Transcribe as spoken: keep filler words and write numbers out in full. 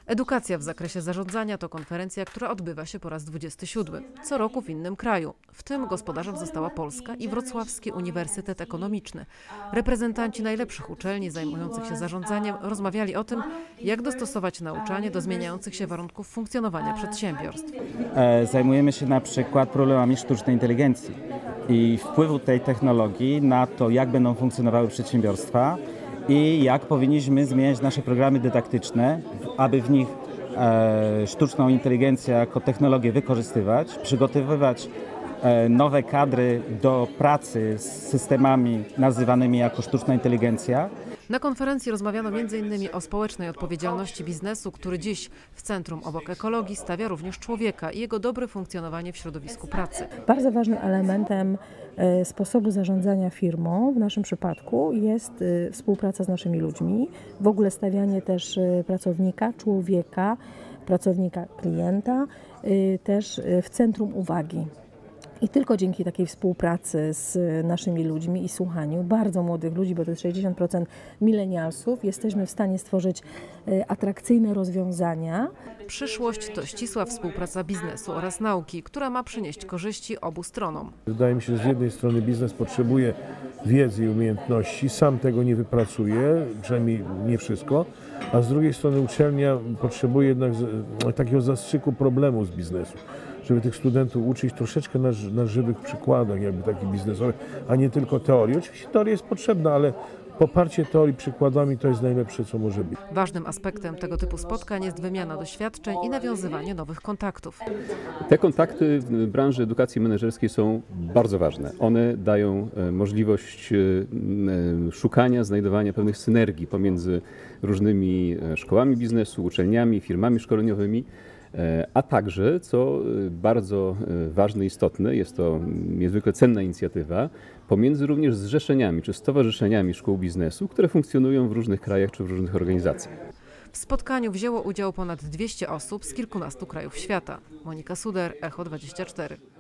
Edukacja w zakresie zarządzania to konferencja, która odbywa się po raz dwudziesty siódmy. Co roku w innym kraju. W tym gospodarzem została Polska i Wrocławski Uniwersytet Ekonomiczny. Reprezentanci najlepszych uczelni zajmujących się zarządzaniem rozmawiali o tym, jak dostosować nauczanie do zmieniających się warunków funkcjonowania przedsiębiorstw. Zajmujemy się na przykład problemami sztucznej inteligencji i wpływu tej technologii na to, jak będą funkcjonowały przedsiębiorstwa i jak powinniśmy zmieniać nasze programy dydaktyczne, aby w nich e, sztuczną inteligencję jako technologię wykorzystywać, przygotowywać e, nowe kadry do pracy z systemami nazywanymi jako sztuczna inteligencja. Na konferencji rozmawiano między innymi o społecznej odpowiedzialności biznesu, który dziś w centrum obok ekologii stawia również człowieka i jego dobre funkcjonowanie w środowisku pracy. Bardzo ważnym elementem sposobu zarządzania firmą w naszym przypadku jest współpraca z naszymi ludźmi, w ogóle stawianie też pracownika, człowieka, pracownika klienta też w centrum uwagi. I tylko dzięki takiej współpracy z naszymi ludźmi i słuchaniu bardzo młodych ludzi, bo to jest sześćdziesiąt procent milenialsów, jesteśmy w stanie stworzyć atrakcyjne rozwiązania. Przyszłość to ścisła współpraca biznesu oraz nauki, która ma przynieść korzyści obu stronom. Wydaje mi się, że z jednej strony biznes potrzebuje wiedzy i umiejętności, sam tego nie wypracuje, przynajmniej nie wszystko, a z drugiej strony uczelnia potrzebuje jednak takiego zastrzyku problemu z biznesu, żeby tych studentów uczyć troszeczkę na, na żywych przykładach, jakby takich biznesowych, a nie tylko teorii. Oczywiście teoria jest potrzebna, ale poparcie teorii przykładami to jest najlepsze, co może być. Ważnym aspektem tego typu spotkań jest wymiana doświadczeń i nawiązywanie nowych kontaktów. Te kontakty w branży edukacji menedżerskiej są bardzo ważne. One dają możliwość szukania, znajdowania pewnych synergii pomiędzy różnymi szkołami biznesu, uczelniami, firmami szkoleniowymi, a także, co bardzo ważne i istotne, jest to niezwykle cenna inicjatywa, pomiędzy również zrzeszeniami czy stowarzyszeniami szkół biznesu, które funkcjonują w różnych krajach czy w różnych organizacjach. W spotkaniu wzięło udział ponad dwieście osób z kilkunastu krajów świata. Monika Suder, Echo dwadzieścia cztery.